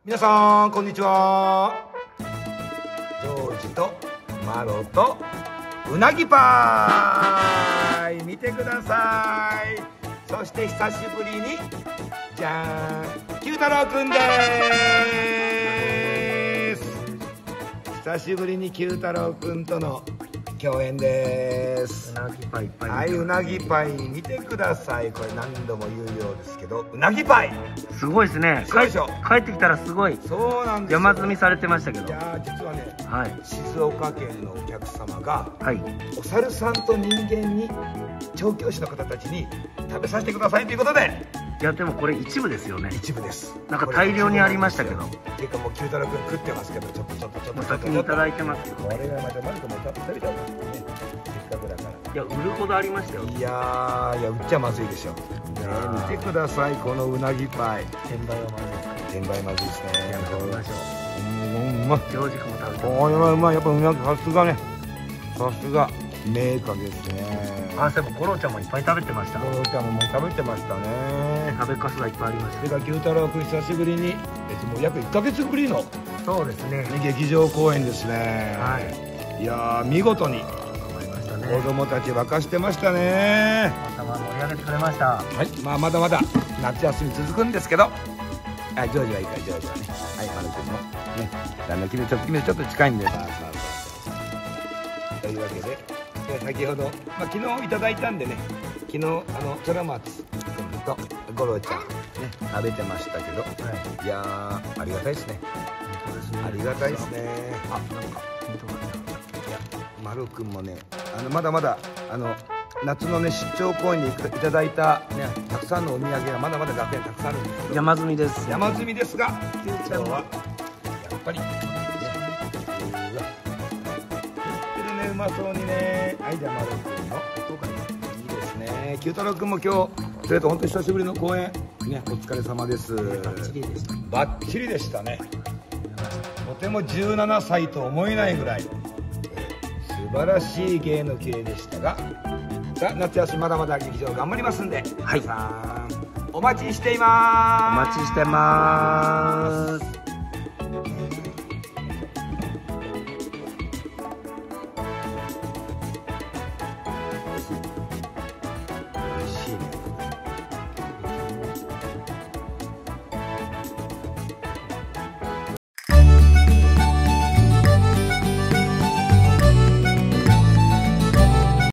皆さんこんにちは。ジョージとマロとうなぎパイ見てください。そして久しぶりにじゃーん九太郎くんです。久しぶりに九太郎くんとの共演です。 うなぎパイいっぱい。 はい、うなぎパイ見てください。これ何度も言うようですけど、うなぎパイすごいですね。 そうでしょ。 帰ってきたらすごいそうなんですよ。 山積みされてましたけど。 いや実はね、 はい、 静岡県のお客様が、 はい、 お猿さんと人間に調教師の方たちに食べさせてくださいということで。 いやでもこれ一部ですよね。 一部です。 なんか大量にありましたけど。 ていうかもう九太郎くん食ってますけど、ちょっと先にいただいてますよ。 これがまたマルコも食べた方がいいね。せっかくだから。 いや売るほどありましたよ。 いや売っちゃまずいでしょ。見てくださいこのうなぎパイ。 転売はまずいですか。 転売まずいですね。 や食べましょう。 うまい。 ジョージ君も食べて。 これはうまい。やっぱうなぎさすがね。さすが名家ですね。 あ、そういえばゴロちゃんもいっぱい食べてました。 ゴロちゃんも食べてましたね。 食べかすがいっぱいありました。 それから九太郎君久しぶりにもう約1ヶ月ぶりのそうですね。 劇場公演ですね。 はい。 いや見事に子供たち沸かしてましたね。 頭盛り上げてくれました。 はい、まだまだ夏休み続くんですけど、ジョージはいいか、ジョージはね、はい、マル君もね、旦那君ちょっと近いんで、というわけで、先ほど、昨日いただいたんでね、昨日トラマツ君とゴロちゃんね食べてましたけど、はい、いやありがたいですね。ありがたいですね。あ、なんかいや、マル君もね、まだまだ夏のね出張公演でいただいたねたくさんのお土産がまだまだ楽屋にたくさんあるんですけど、 山積みです。 山積みですが、今日はやっぱりね、うまそうにね。はい、じゃあマル君の音がいいですね。九太郎君も今日それと本当に久しぶりの公演ね、お疲れ様です。バッチリでしたね。とても17歳と思えないぐらい素晴らしい芸の綺麗でしたが、さあ夏休みまだまだ劇場頑張りますんで、 はい、 皆さんお待ちしています。 お待ちしてます。